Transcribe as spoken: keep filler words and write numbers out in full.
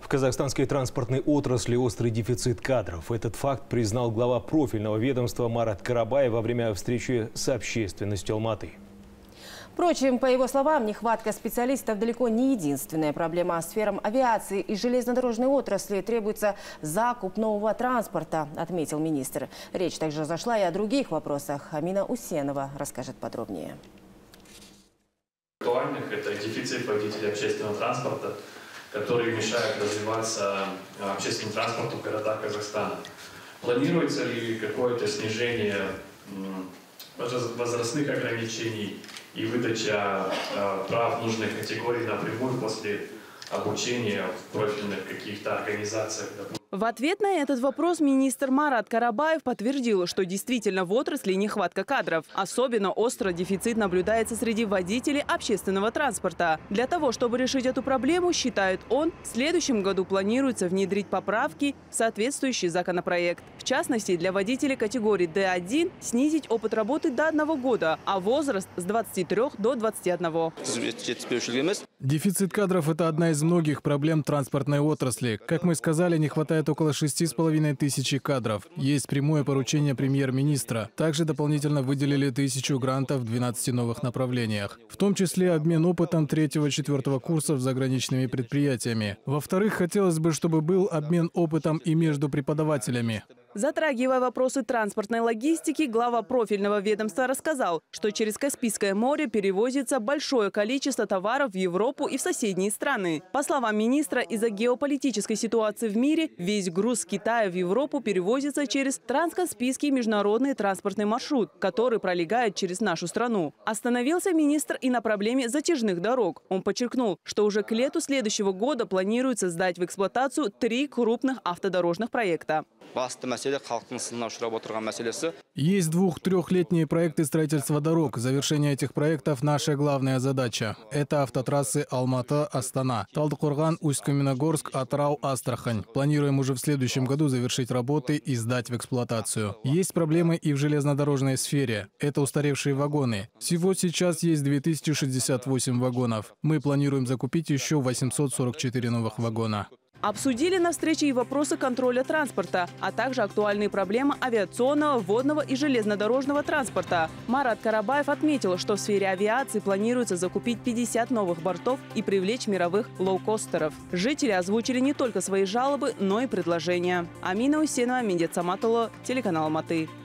казахстанской транспортной отрасли острый дефицит кадров. Этот факт признал глава профильного ведомства Марат Карабаев во время встречи с общественностью Алматы. Впрочем, по его словам, нехватка специалистов далеко не единственная проблема. Сферам авиации и железнодорожной отрасли требуется закуп нового транспорта, отметил министр. Речь также зашла и о других вопросах. Амина Усенова расскажет подробнее. Актуальных – это дефицит водителей общественного транспорта, который мешает развиваться общественному транспорту в городах Казахстана. Планируется ли какое-то снижение возрастных ограничений и выдача прав нужных категорий напрямую после обучения в профильных каких-то организациях? В ответ на этот вопрос министр Марат Карабаев подтвердил, что действительно в отрасли нехватка кадров. Особенно остро дефицит наблюдается среди водителей общественного транспорта. Для того, чтобы решить эту проблему, считает он, в следующем году планируется внедрить поправки в соответствующий законопроект. В частности, для водителей категории Д один снизить опыт работы до одного года, а возраст с двадцати трёх до двадцати одного. Дефицит кадров – это одна из многих проблем транспортной отрасли. Как мы сказали, не хватает около шести с половиной тысячи кадров. Есть прямое поручение премьер-министра. Также дополнительно выделили тысячу грантов в двенадцати новых направлениях. В том числе обмен опытом третьего-четвертого курсов с заграничными предприятиями. Во-вторых, хотелось бы, чтобы был обмен опытом и между преподавателями. Затрагивая вопросы транспортной логистики, глава профильного ведомства рассказал, что через Каспийское море перевозится большое количество товаров в Европу и в соседние страны. По словам министра, из-за геополитической ситуации в мире весь груз с Китая в Европу перевозится через Транскаспийский международный транспортный маршрут, который пролегает через нашу страну. Остановился министр и на проблеме затяжных дорог. Он подчеркнул, что уже к лету следующего года планируется сдать в эксплуатацию три крупных автодорожных проекта. Есть двух-трехлетние проекты строительства дорог. Завершение этих проектов – наша главная задача. Это автотрассы Алматы-Астана, Талдыкорган, Усть-Каменогорск, Атырау-Астрахань. Планируем уже в следующем году завершить работы и сдать в эксплуатацию. Есть проблемы и в железнодорожной сфере. Это устаревшие вагоны. Всего сейчас есть две тысячи шестьдесят восемь вагонов. Мы планируем закупить еще восемьсот сорок четыре новых вагона. Обсудили на встрече и вопросы контроля транспорта, а также актуальные проблемы авиационного, водного и железнодорожного транспорта. Марат Карабаев отметил, что в сфере авиации планируется закупить пятьдесят новых бортов и привлечь мировых лоукостеров. Жители озвучили не только свои жалобы, но и предложения. Амина Усенова, Миндет Саматулло, телеканал Алматы.